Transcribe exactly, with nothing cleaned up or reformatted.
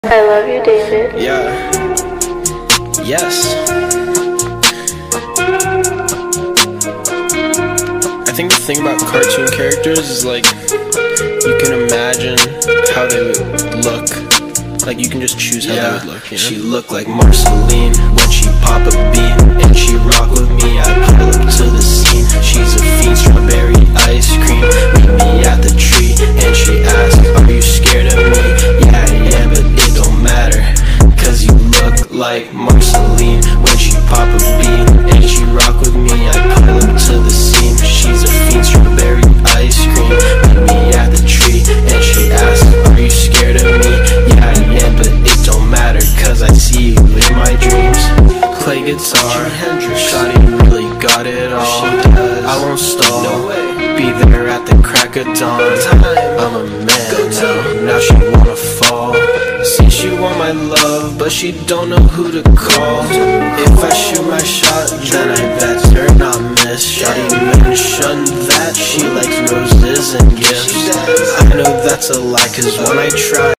I love you, David. Yeah. Yes. I think the thing about cartoon characters is like you can imagine how they would look. Like you can just choose how yeah. they would look. You know? She looked like Marceline when she pop a bean, and she rock with me. I pull up to the scene. She's a fiend, strawberry ice cream. Meet me at the tree, and she asks, "Are you scared of me?" Yeah, yeah, but it don't matter, cause you look like Marceline when she pop a bean, and she rock with me. I pull up to the scene. She's a fiend, strawberry ice cream. Meet me at the tree, and she asks, "Are you scared of me?" Yeah, yeah, but it don't matter, cause I see you in my dreams. Play guitar, shawty really got it all. I won't stall, be there at the crack of dawn. I'm a man now, now she wanna fall. See, she want my love, but she don't know who to call. If I shoot my shot, then I better not miss. Shawty mentioned that she likes roses and gifts. I know that's a lie, cause when I try